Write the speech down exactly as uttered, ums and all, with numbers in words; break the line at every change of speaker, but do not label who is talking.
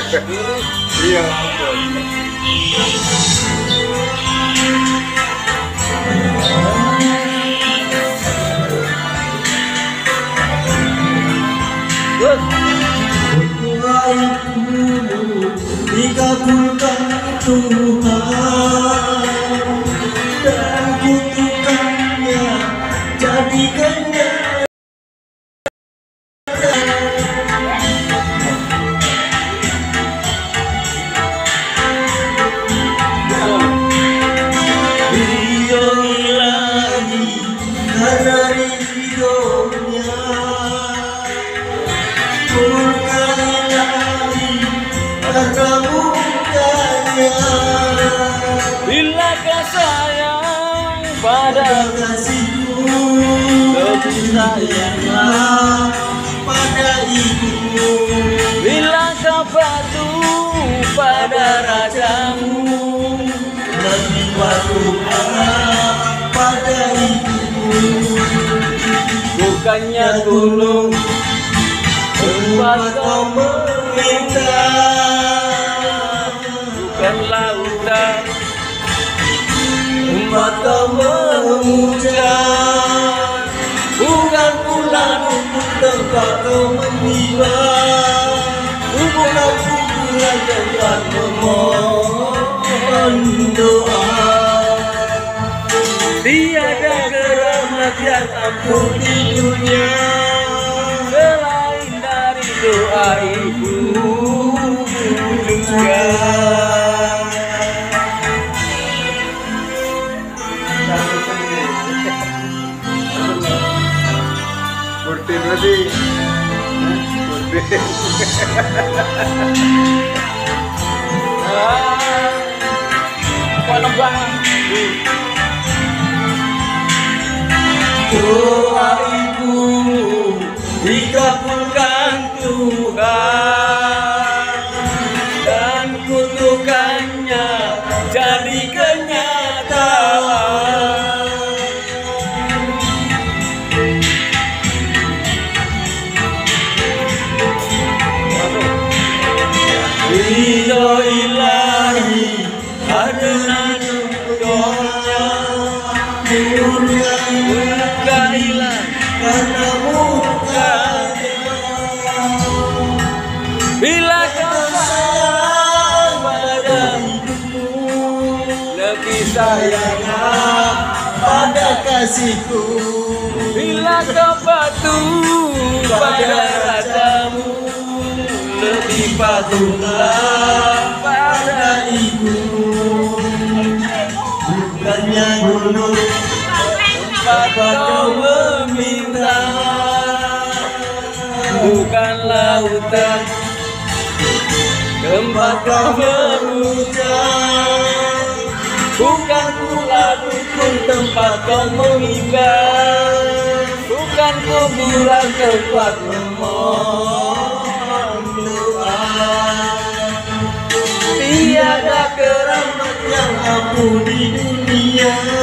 Iya, ampun.
Dikabulkan Tuhan dan kutukannya jadi kenyataan. Ridho ilahi karena ridhonya, murka ilahi karena murkanya.
Bila kau sayang pada
kasihku,
lebih sayanglah
pada ibumu.
bila kau patuh pada rajamu,
Lebih patuhlah pada ibumu.
bukannya gunung tempat kau
meminta,
bukan lautan
tempat kau memuja, bukan pula untuk tempat kau menyembah, bukan kuburan tempat memohon doa.
tiada keramat yang
Ampun di dunia
selain dari doa ibu juga.
Kurti berarti. Kurti.
Kalau bang
doa ibu dikabulkan Tuhan
dan kutukannya jadi kenyataan.
ridho ilahi karena ridhonya, murka
Murka hilang
karena murkanya.
bila kau sayang pada lebih sayang
Pada kasihku,
bila kau patuh pada rajamu, lebih patuhlah pada
pada ibu, bukannya gunung
tempat kau meminta, bukan lautan tempat kau
memuja,
bukan pula dukun tempat kau mengibar, bukan kuburan tempat
memohon doa.
tiada keramat
Yang ampuh di dunia